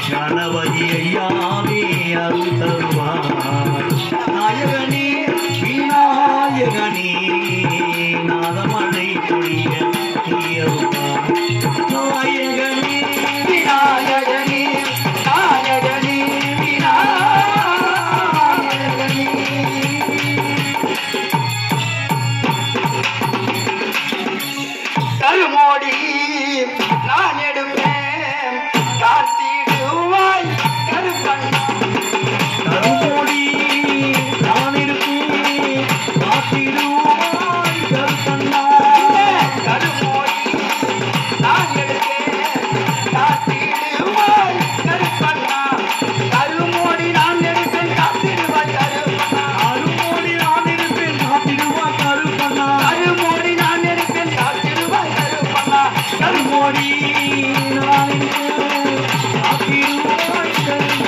கணபதி ஐயாவே அருள் தருவார் நாயகனே விநாயகனே நாதமழை பொழிய நீயருவார் நாயகனே விநாயகனே நாயகனே விநாயகனே கருமோடி நான் எடுப்பேன் காத்திடுவாய் கருப்பண்ணா கருமோடி நான் இருப்பேன் காத்திடுவாய் கருப்பண்ணா கருமோடி நான் எடுப்பேன் காத்திடுவாய் கருப்பண்ணா கருமோடி நான் எடுப்பேன் காத்திடுவாய் கருப்பண்ணா கருமோடி நான் இருப்பேன் காத்திடுவாய் கருப்பண்ணா கருமோடி நான் எடுப்பேன் காத்திடுவாய் கருப்பண்ணா கருமோடி நான் இருப்பேன் காத்திடுவாய் கருப்பண்ணா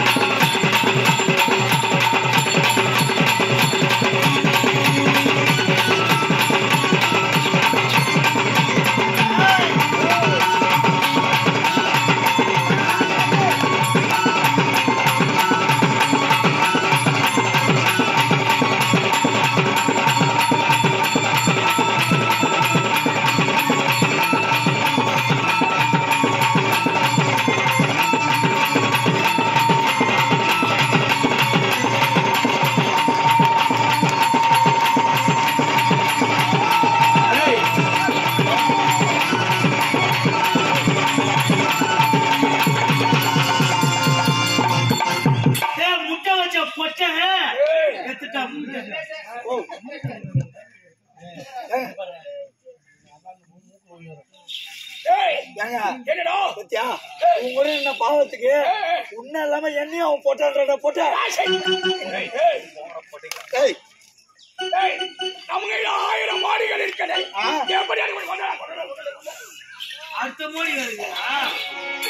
பாவத்துக்கு உன்ன இல்லாம என்னையும் அவன் போட்டான் போட்ட நமக்கு 1000 மாடிகள் இருக்கிறது. அடுத்த மோடி வருது